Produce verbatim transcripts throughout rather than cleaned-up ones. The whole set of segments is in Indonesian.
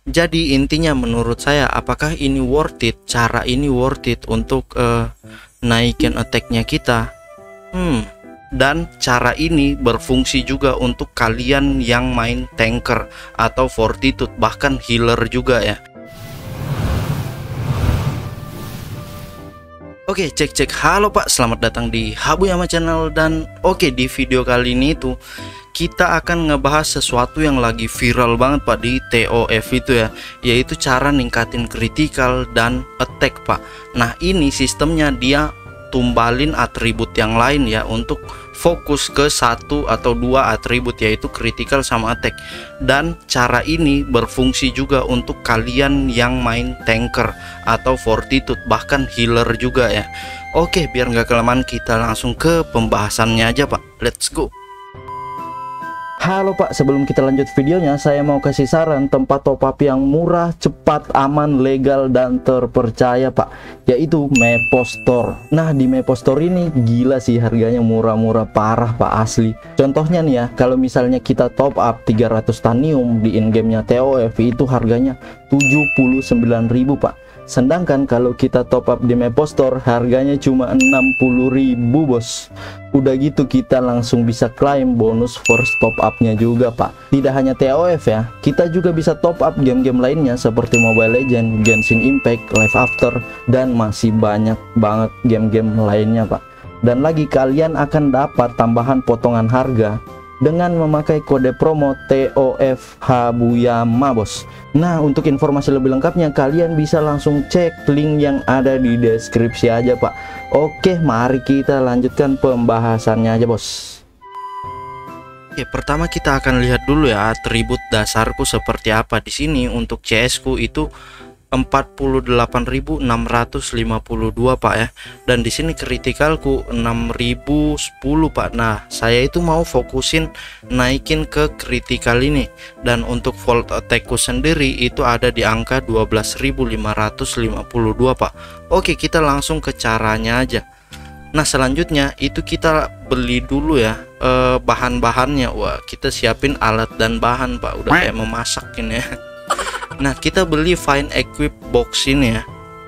Jadi intinya menurut saya, apakah ini worth it? Cara ini worth it untuk uh, naikin attack-nya kita? Hmm. Dan cara ini berfungsi juga untuk kalian yang main tanker atau fortitude, bahkan healer juga ya. Oke, cek cek. Halo Pak, selamat datang di Habuyama Channel. Dan oke, di video kali ini tuh kita akan ngebahas sesuatu yang lagi viral banget Pak di T O F itu ya, yaitu cara ningkatin critical dan attack Pak. Nah ini sistemnya dia tumbalin atribut yang lain ya, untuk fokus ke satu atau dua atribut, yaitu critical sama attack. Dan cara ini berfungsi juga untuk kalian yang main tanker atau fortitude, bahkan healer juga ya. Oke, biar nggak kelamaan, kita langsung ke pembahasannya aja Pak. Let's go. Halo Pak, sebelum kita lanjut videonya, saya mau kasih saran tempat top up yang murah, cepat, aman, legal, dan terpercaya Pak, yaitu Mapostore. Nah di Mapostore ini gila sih, harganya murah-murah parah Pak, asli. Contohnya nih ya, kalau misalnya kita top up tiga ratus tanium di in-game-nya T O F, itu harganya tujuh puluh sembilan ribu Pak. Sedangkan kalau kita top up di Mapostore harganya cuma enam puluh ribu bos. Udah gitu kita langsung bisa klaim bonus first top up-nya juga Pak. Tidak hanya T O F ya, kita juga bisa top up game-game lainnya seperti Mobile Legends, Genshin Impact, Life After, dan masih banyak banget game-game lainnya Pak. Dan lagi kalian akan dapat tambahan potongan harga dengan memakai kode promo T O F Habuyama bos. Nah untuk informasi lebih lengkapnya kalian bisa langsung cek link yang ada di deskripsi aja Pak. Oke, mari kita lanjutkan pembahasannya aja bos. Oke, pertama kita akan lihat dulu ya atribut dasarku seperti apa. Di sini untuk C S ku itu empat puluh delapan ribu enam ratus lima puluh dua Pak ya. Dan di sini kritikalku enam ribu sepuluh Pak. Nah, saya itu mau fokusin naikin ke kritikal ini. Dan untuk volt attackku sendiri itu ada di angka dua belas ribu lima ratus lima puluh dua Pak. Oke, kita langsung ke caranya aja. Nah, selanjutnya itu kita beli dulu ya eh, bahan-bahannya. Wah, kita siapin alat dan bahan Pak. Udah kayak memasak ini ya. Nah kita beli Find Equip Box ini ya.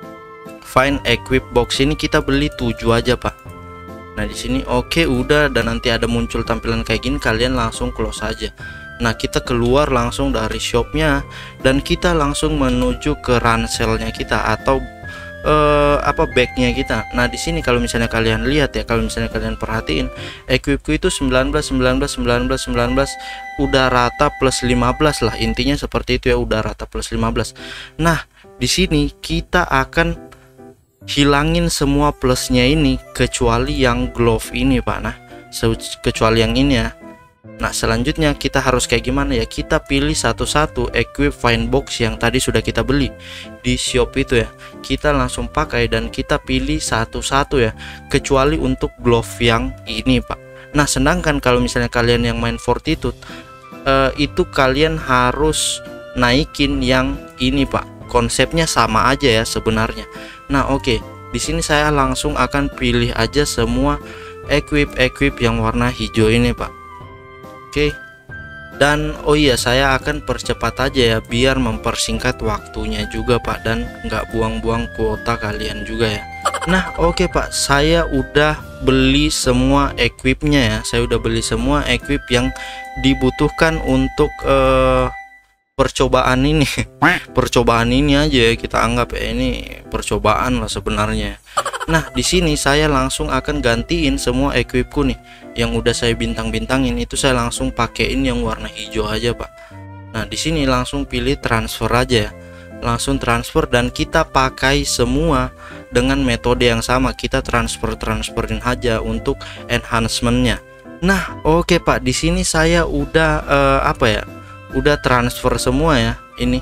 Find Equip Box ini kita beli tujuh aja Pak. Nah di sini oke udah, dan nanti ada muncul tampilan kayak gini, kalian langsung close aja. Nah kita keluar langsung dari shopnya dan kita langsung menuju ke ranselnya kita atau eh, apa bagnya kita. Nah di sini kalau misalnya kalian lihat ya, kalau misalnya kalian perhatiin, equipku itu sembilan belas sembilan belas sembilan belas sembilan belas udah rata plus lima belas lah, intinya seperti itu ya, udah rata plus lima belas. Nah di sini kita akan hilangin semua plusnya ini kecuali yang glove ini Pak. Nah kecuali yang ini ya. Nah selanjutnya kita harus kayak gimana ya, kita pilih satu-satu equip find box yang tadi sudah kita beli di shop itu ya, kita langsung pakai dan kita pilih satu-satu ya, kecuali untuk glove yang ini Pak. Nah sedangkan kalau misalnya kalian yang main fortitude eh, itu kalian harus naikin yang ini Pak, konsepnya sama aja ya sebenarnya. Nah oke, di sini saya langsung akan pilih aja semua equip-equip yang warna hijau ini Pak. Oke, dan oh iya saya akan percepat aja ya biar mempersingkat waktunya juga Pak, dan nggak buang-buang kuota kalian juga ya. Nah oke Pak, saya udah beli semua equipnya ya, saya udah beli semua equip yang dibutuhkan untuk uh, percobaan ini. Percobaan ini aja ya, kita anggap ya ini percobaan lah sebenarnya. Nah di sini saya langsung akan gantiin semua equipku nih yang udah saya bintang-bintangin, itu saya langsung pakein yang warna hijau aja Pak. Nah di sini langsung pilih transfer aja ya, langsung transfer dan kita pakai semua dengan metode yang sama, kita transfer transferin aja untuk enhancementnya. Nah oke okay, Pak, di sini saya udah uh, apa ya, udah transfer semua ya ini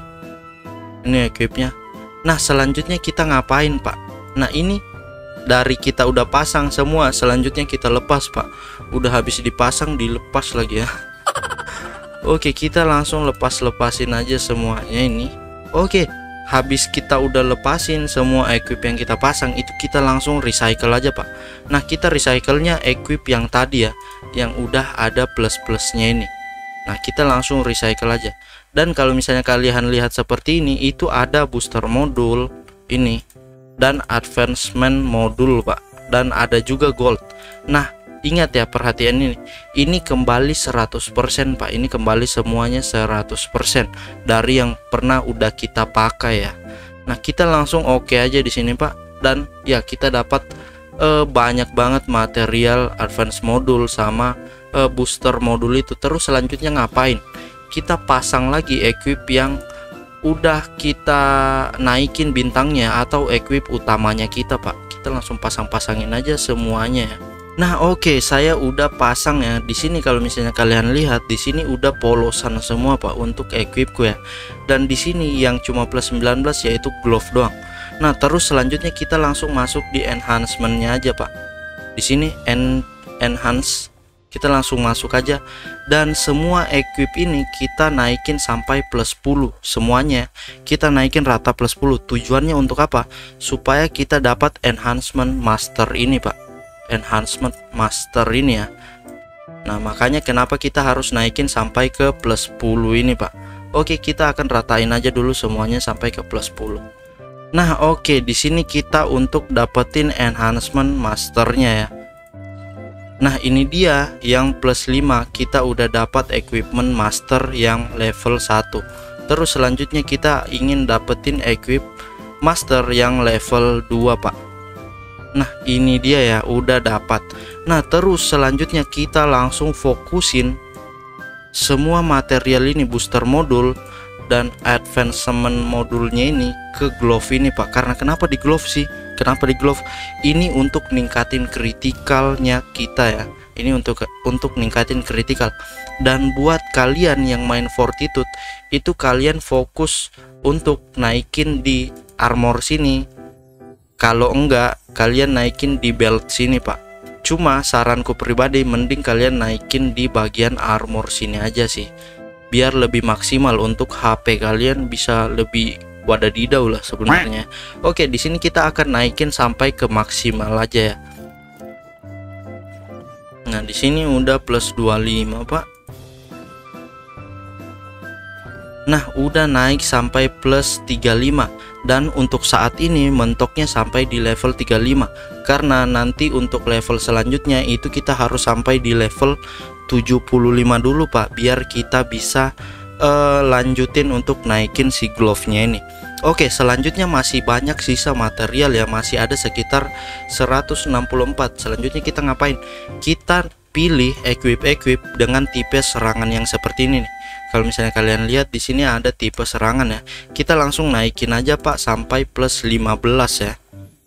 ini equipnya. Nah selanjutnya kita ngapain Pak? Nah ini dari kita udah pasang semua, selanjutnya kita lepas Pak. Udah habis dipasang dilepas lagi ya. Oke, kita langsung lepas-lepasin aja semuanya ini. Oke, habis kita udah lepasin semua equip yang kita pasang, itu kita langsung recycle aja Pak. Nah kita recycle-nya equip yang tadi ya, yang udah ada plus-plusnya ini. Nah kita langsung recycle aja. Dan kalau misalnya kalian lihat seperti ini, itu ada booster modul ini dan advancement modul Pak, dan ada juga gold. Nah ingat ya, perhatian ini ini kembali seratus persen Pak, ini kembali semuanya seratus persen dari yang pernah udah kita pakai ya. Nah kita langsung oke okay aja di sini Pak, dan ya kita dapat eh, banyak banget material advance modul sama eh, booster modul itu. Terus selanjutnya ngapain? Kita pasang lagi equip yang udah kita naikin bintangnya atau equip utamanya kita Pak. Kita langsung pasang-pasangin aja semuanya ya. Nah oke okay, saya udah pasang ya di sini. Kalau misalnya kalian lihat di sini udah polosan semua Pak untuk equipku ya. Dan di sini yang cuma plus sembilan belas yaitu glove doang. Nah terus selanjutnya kita langsung masuk di enhancementnya aja Pak. Di sini en enhance, kita langsung masuk aja, dan semua equip ini kita naikin sampai plus sepuluh semuanya. Kita naikin rata plus sepuluh. Tujuannya untuk apa? Supaya kita dapat enhancement master ini Pak, enhancement master ini ya. Nah makanya kenapa kita harus naikin sampai ke plus sepuluh ini Pak. Oke, kita akan ratain aja dulu semuanya sampai ke plus sepuluh. Nah oke, di sini kita untuk dapetin enhancement masternya ya. Nah ini dia yang plus lima, kita udah dapat equipment master yang level satu. Terus selanjutnya kita ingin dapetin equip master yang level dua Pak. Nah ini dia ya, udah dapat. Nah terus selanjutnya kita langsung fokusin semua material ini, booster modul dan advancement modulnya ini ke glove ini Pak. Karena kenapa di glove sih? Kenapa di glove? Ini untuk ningkatin kritikalnya kita ya. Ini untuk untuk ningkatin kritikal. Dan buat kalian yang main Fortitude, itu kalian fokus untuk naikin di armor sini. Kalau enggak, kalian naikin di belt sini Pak. Cuma saranku pribadi mending kalian naikin di bagian armor sini aja sih, biar lebih maksimal untuk H P kalian bisa lebih wadadidau lah sebenarnya. Oke, di sini kita akan naikin sampai ke maksimal aja ya. Nah, di sini udah plus dua puluh lima, Pak. Nah, udah naik sampai plus tiga puluh lima, dan untuk saat ini mentoknya sampai di level tiga puluh lima. Karena nanti untuk level selanjutnya itu kita harus sampai di level tujuh puluh lima dulu, Pak, biar kita bisa uh, lanjutin untuk naikin si glove-nya ini. Oke, selanjutnya masih banyak sisa material ya, masih ada sekitar seratus enam puluh empat. Selanjutnya kita ngapain? Kita pilih equip-equip dengan tipe serangan yang seperti ini nih. Kalau misalnya kalian lihat di sini ada tipe serangan ya. Kita langsung naikin aja Pak sampai plus lima belas ya.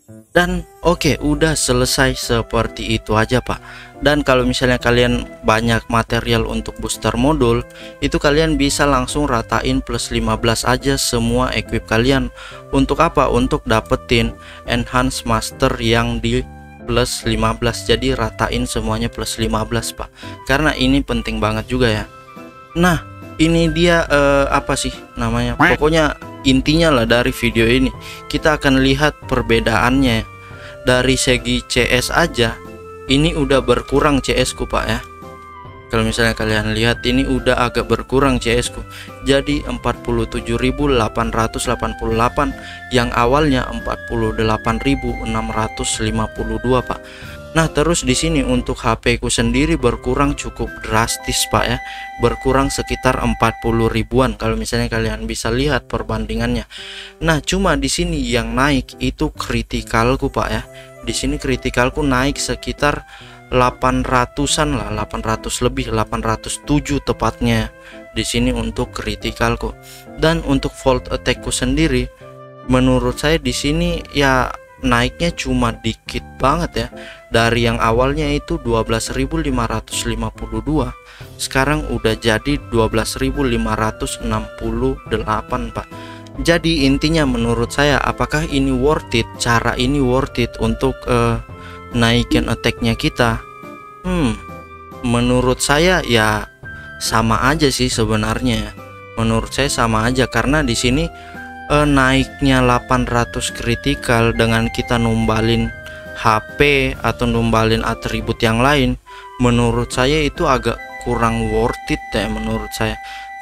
Dan oke, udah selesai seperti itu aja Pak. Dan kalau misalnya kalian banyak material untuk booster modul, itu kalian bisa langsung ratain plus lima belas aja semua equip kalian. Untuk apa? Untuk dapetin enhance master yang di plus lima belas. Jadi ratain semuanya plus lima belas Pak, karena ini penting banget juga ya. Nah ini dia eh, apa sih namanya, pokoknya intinya lah dari video ini kita akan lihat perbedaannya. Dari segi C S aja ini udah berkurang C S ku Pak ya. Kalau misalnya kalian lihat ini udah agak berkurang C S ku, jadi empat puluh tujuh ribu delapan ratus delapan puluh delapan yang awalnya empat puluh delapan ribu enam ratus lima puluh dua Pak. Nah terus di sini untuk H P ku sendiri berkurang cukup drastis Pak ya, berkurang sekitar empat puluh ribuan kalau misalnya kalian bisa lihat perbandingannya. Nah cuma di sini yang naik itu kritikalku Pak ya. Di sini kritikalku naik sekitar delapan ratusan lah, delapan ratus lebih, delapan ratus tujuh tepatnya di sini untuk kritikalku. Dan untuk volt attackku sendiri menurut saya di sini ya naiknya cuma dikit banget ya. Dari yang awalnya itu dua belas ribu lima ratus lima puluh dua, sekarang udah jadi dua belas ribu lima ratus enam puluh delapan Pak. Jadi intinya menurut saya, apakah ini worth it? Cara ini worth it untuk uh, naikin attacknya kita? Hmm, menurut saya ya sama aja sih sebenarnya. Menurut saya sama aja, karena di sini uh, naiknya delapan ratus kritikal dengan kita numbalin H P atau numbalin atribut yang lain, menurut saya itu agak kurang worth it ya menurut saya.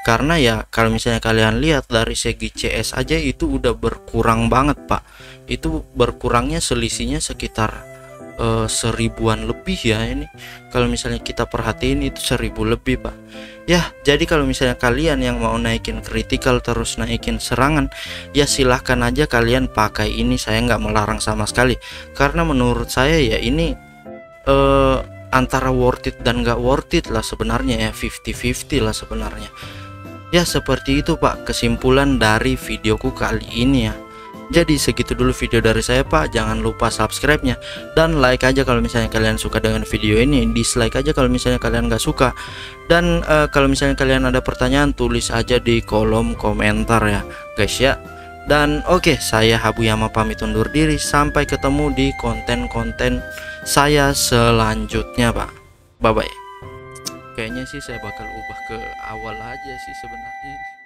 karena ya kalau misalnya kalian lihat dari segi C S aja itu udah berkurang banget Pak. Itu berkurangnya selisihnya sekitar uh, seribuan lebih ya. Ini kalau misalnya kita perhatiin itu seribu lebih Pak ya. Jadi kalau misalnya kalian yang mau naikin critical terus naikin serangan, ya silahkan aja kalian pakai ini, saya nggak melarang sama sekali, karena menurut saya ya ini uh, antara worth it dan nggak worth it lah sebenarnya ya, fifty fifty lah sebenarnya ya. Seperti itu Pak kesimpulan dari videoku kali ini ya. Jadi segitu dulu video dari saya Pak. Jangan lupa subscribe nya dan like aja kalau misalnya kalian suka dengan video ini, dislike aja kalau misalnya kalian nggak suka. Dan uh, kalau misalnya kalian ada pertanyaan, tulis aja di kolom komentar ya guys ya. Dan oke, okay, saya Habuyama pamit undur diri. Sampai ketemu di konten-konten saya selanjutnya Pak. Bye bye. Kayaknya sih saya bakal ubah ke awal aja sih sebenarnya.